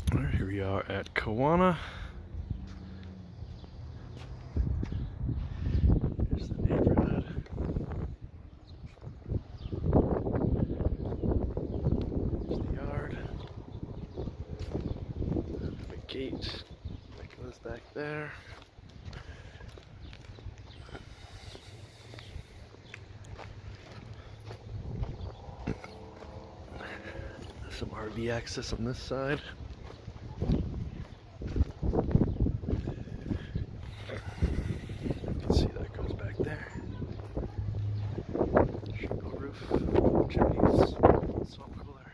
Alright, here we are at Kawana. Here's the neighborhood. There's the yard. The gate that goes back there. Some RV access on this side. You can see that goes back there. Shingle roof, chimneys, swamp cooler.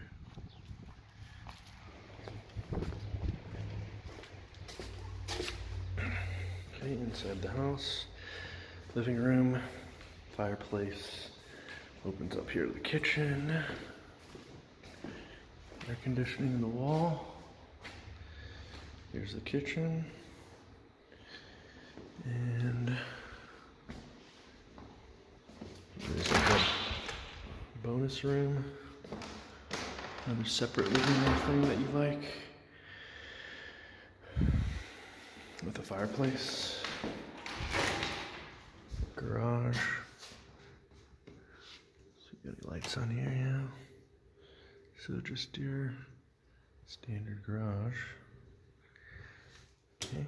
Okay, inside the house, living room, fireplace. Opens up here to the kitchen. Air conditioning in the wall. Here's the kitchen. And there's a bonus room. Another separate living room thing that you like. With a fireplace. Garage. So you got any lights on here, yeah. So just your standard garage. Okay.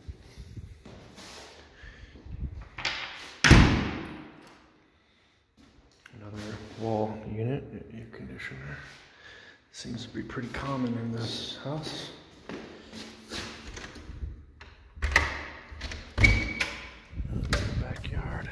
Another wall unit, air conditioner. Seems to be pretty common in this house. Backyard.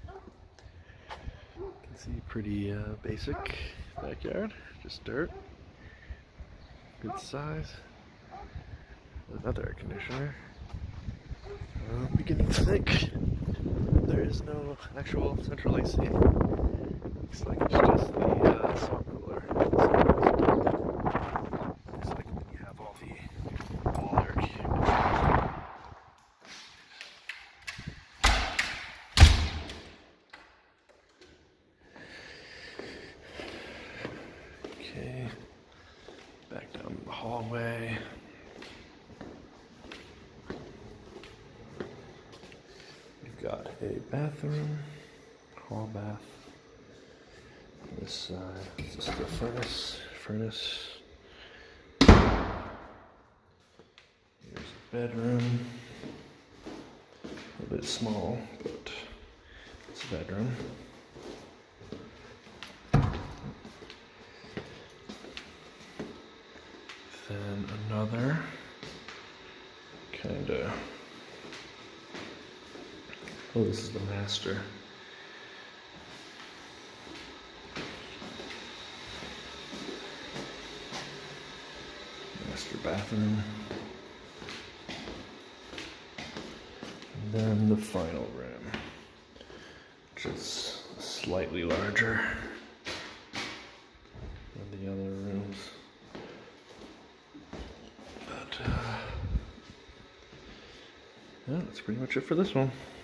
You can see pretty basic backyard, just dirt. Good size. Another air conditioner. I'm beginning to think there is no actual central AC. Looks like it's just the swamp cooler. Looks like you have all air conditioners. Okay. Back down the hallway. We've got a bathroom, hall bath. On this side, this is the furnace. Here's a bedroom. A little bit small, but it's a bedroom. Then another kind of, oh, this is the master. Master bathroom. And then the final room, which is slightly larger than the other rooms. Yeah, that's pretty much it for this one.